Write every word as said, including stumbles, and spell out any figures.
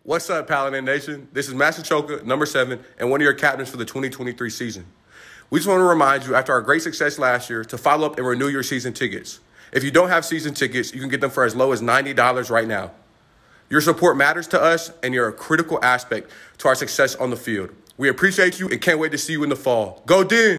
What's up, Paladin Nation? This is Master Sochovka, number seven, and one of your captains for the twenty twenty-three season. We just want to remind you, after our great success last year, to follow up and renew your season tickets. If you don't have season tickets, you can get them for as low as ninety dollars right now. Your support matters to us, and you're a critical aspect to our success on the field. We appreciate you and can't wait to see you in the fall. Go Dens!